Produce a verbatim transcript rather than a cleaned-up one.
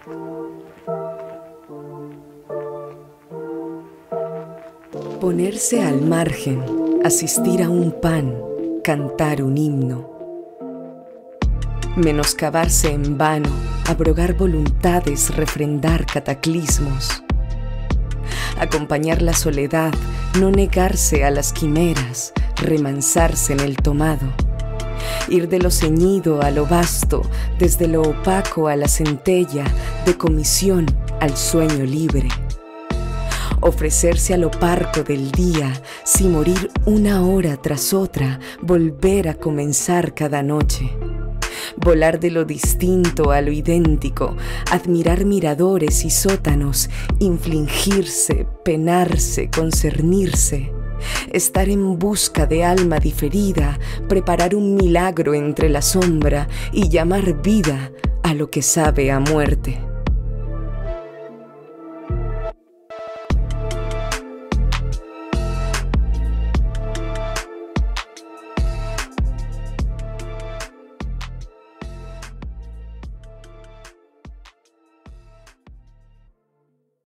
Ponerse al margen, asistir a un pan, cantar un himno. Menoscabarse en vano, abrogar voluntades, refrendar cataclismos. Acompañar la soledad, no negarse a las quimeras, remansarse en el tomado. Ir de lo ceñido a lo vasto, desde lo opaco a la centella, de comisión al sueño libre. Ofrecerse a lo parco del día, sin morir una hora tras otra, volver a comenzar cada noche. Volar de lo distinto a lo idéntico, admirar miradores y sótanos, infligirse, penarse, concernirse. Estar en busca de alma diferida, preparar un milagro entre la sombra y llamar vida a lo que sabe a muerte.